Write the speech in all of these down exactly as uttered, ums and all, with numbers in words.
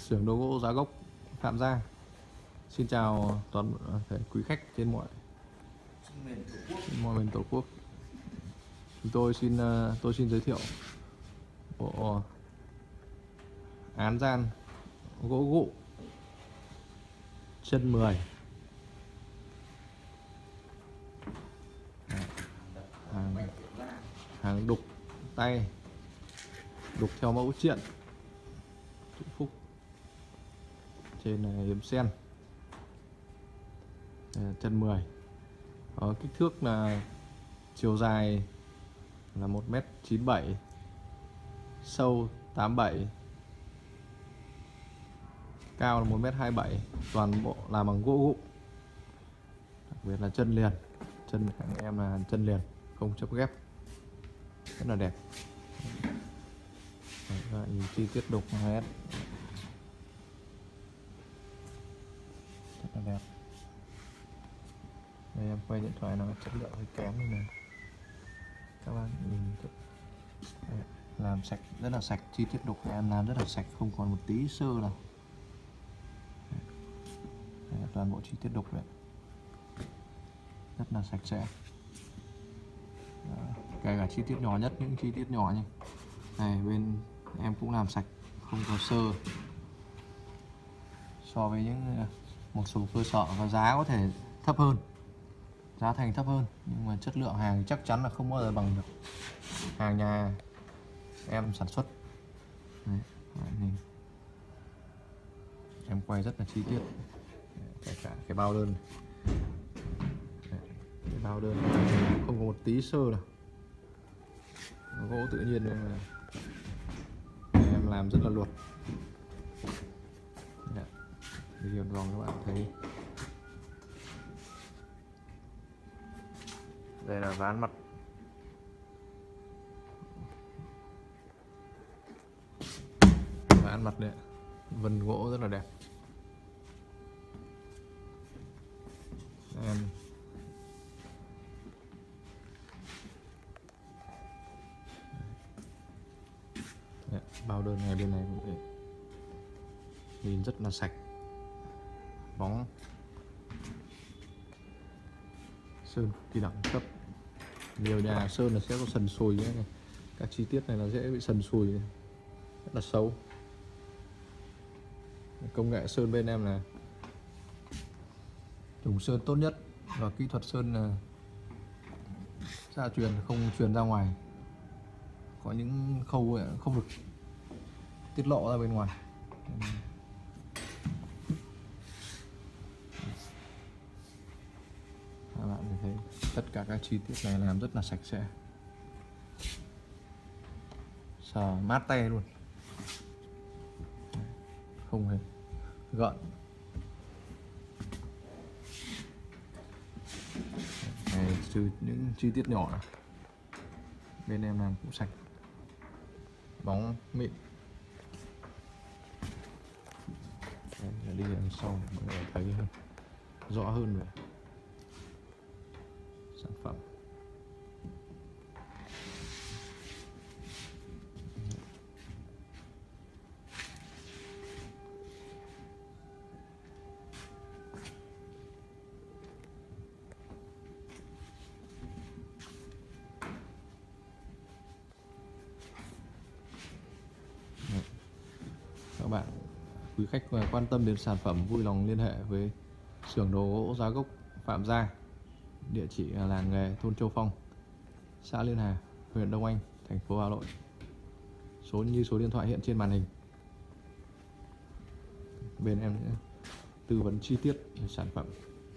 xưởng đồ gỗ Giá Gốc Phạm Gia. Xin chào toàn thể quý khách trên mọi trên mọi miền Tổ quốc. Chúng tôi xin tôi xin giới thiệu bộ án gian gỗ gụ chân mười, hàng, hàng đục tay, đục theo mẫu triện Hữu Phúc, trên này yếm sen, chân mười, có kích thước là chiều dài là một mét chín mươi bảy, sâu tám mươi bảy, cao là một mét hai mươi bảy, toàn bộ làm bằng gỗ gụ, đặc biệt là chân liền, chân các em là chân liền không chấp ghép, rất là đẹp. Đấy, nhìn chi tiết đục hết rất là đẹp. Đây em quay điện thoại nó chất lượng hơi kém như này, các bạn nhìn đấy, làm sạch rất là sạch, chi tiết đục em làm rất là sạch, không còn một tí sơ nào. Đây là toàn bộ chi tiết đục đấy, rất là sạch sẽ. Đó, kể cả chi tiết nhỏ nhất, những chi tiết nhỏ như này bên em cũng làm sạch, không có sơ. So với những một số cơ sở và giá có thể thấp hơn, giá thành thấp hơn, nhưng mà chất lượng hàng chắc chắn là không bao giờ bằng được hàng nhà em sản xuất. Đấy, đấy, em quay rất là chi tiết, kể cả cái bao đơn, đấy, cái bao đơn không có một tí sơ nào, gỗ tự nhiên là em làm rất là luật. Điều vòng các bạn thấy đây là ván mặt, ván mặt đấy, vân gỗ rất là đẹp. Em đấy, bao đơn này bên này cũng vậy, nhìn rất là sạch, bóng sơn thì đẳng cấp. Nhiều nhà sơn là sẽ có sần sùi ấy này. Các chi tiết này là dễ bị sần sùi, rất là xấu. Công nghệ sơn bên em là dùng sơn tốt nhất, và kỹ thuật sơn là gia truyền, không truyền ra ngoài. Có những khâu không được tiết lộ ra bên ngoài. Các bạn thấy tất cả các chi tiết này làm rất là sạch sẽ, sờ mát tay luôn, không hề gợn. Này, trừ những chi tiết nhỏ này, bên em làm cũng sạch, bóng mịn. Đây, đi đằng sau mọi người thấy hơn, rõ hơn về sản phẩm. Các bạn quý khách quan tâm đến sản phẩm vui lòng liên hệ với xưởng đồ gỗ Giá Gốc Phạm Gia, địa chỉ là làng nghề thôn Châu Phong, xã Liên Hà, huyện Đông Anh, thành phố Hà Nội. Số như số điện thoại hiện trên màn hình. Bên em sẽ tư vấn chi tiết về sản phẩm.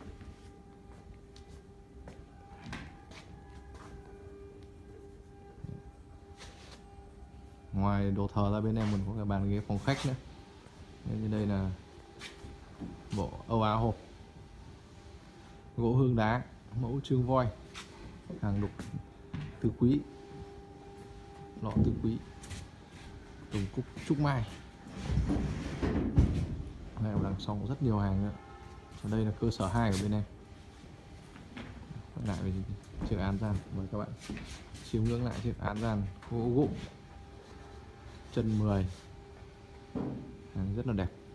Ngoài đồ thờ ra, bên em còn có cái bàn ghế phòng khách nữa. Như đây là bộ Âu Á hộp gỗ hương đá, mẫu trương voi, hàng đục tứ quý, lọ tứ quý, tùng cúc trúc mai. Này đằng sau rất nhiều hàng nữa. Ở đây là cơ sở hai của bên em. Quay lại về chiếc án gian, mời các bạn chiêm ngưỡng lại chiếc án gian gỗ gụ chân mười, hàng rất rất là đẹp.